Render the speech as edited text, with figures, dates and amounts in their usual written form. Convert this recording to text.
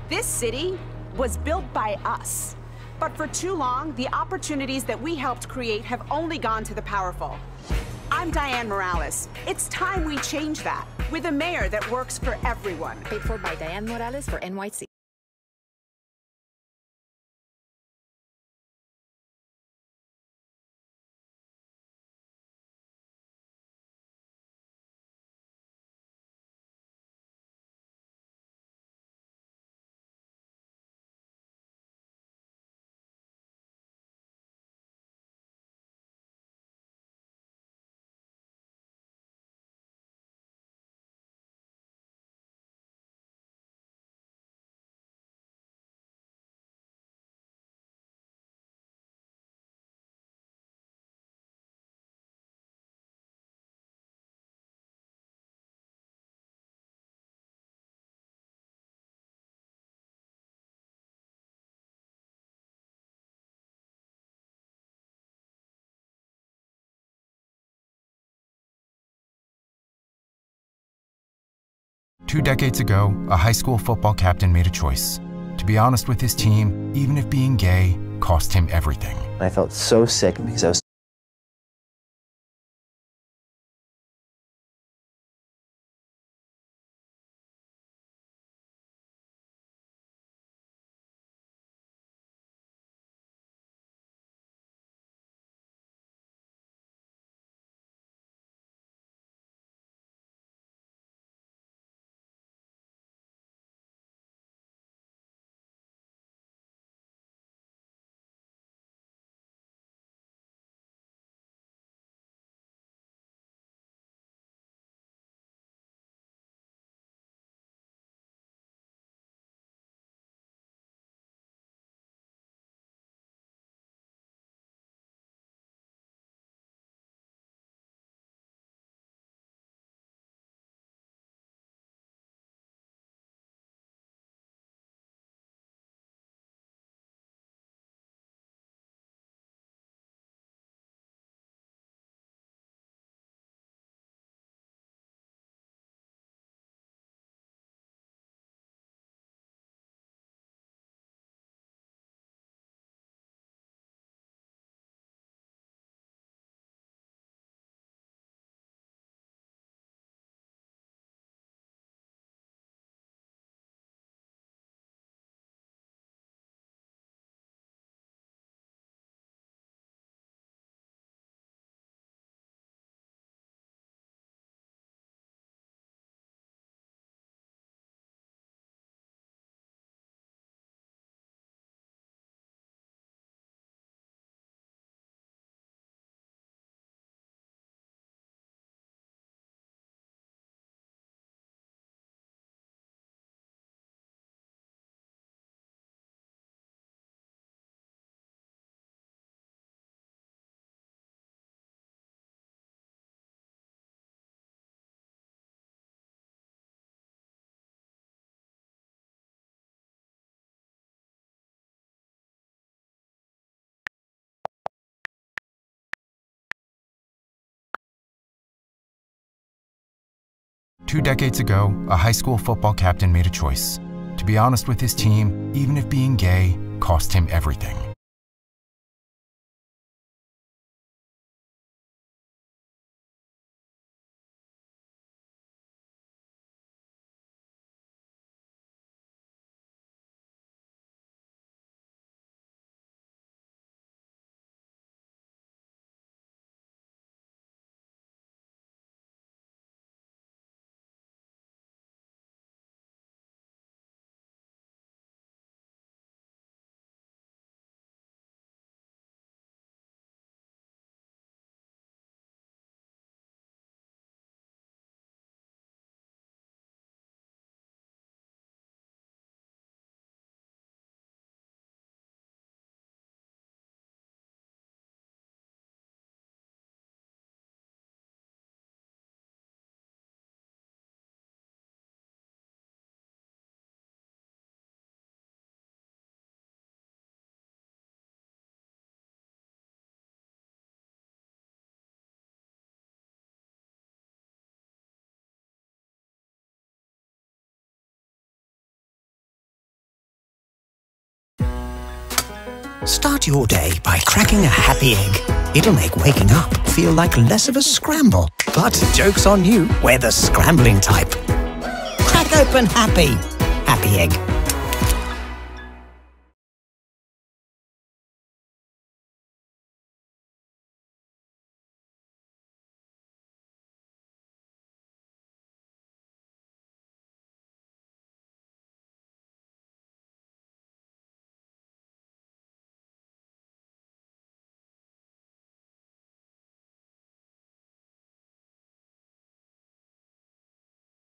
This city was built by us. But for too long, the opportunities that we helped create have only gone to the powerful. I'm Diane Morales. It's time we change that, with a mayor that works for everyone. Paid for by Diane Morales for NYC. Two decades ago, a high school football captain made a choice to be honest with his team, even if being gay cost him everything. I felt so sick because I was Two decades ago, a high school football captain made a choice to be honest with his team, even if being gay cost him everything. Start your day by cracking a happy egg. It'll make waking up feel like less of a scramble. But joke's on you, we're the scrambling type. Crack open happy. Happy Egg.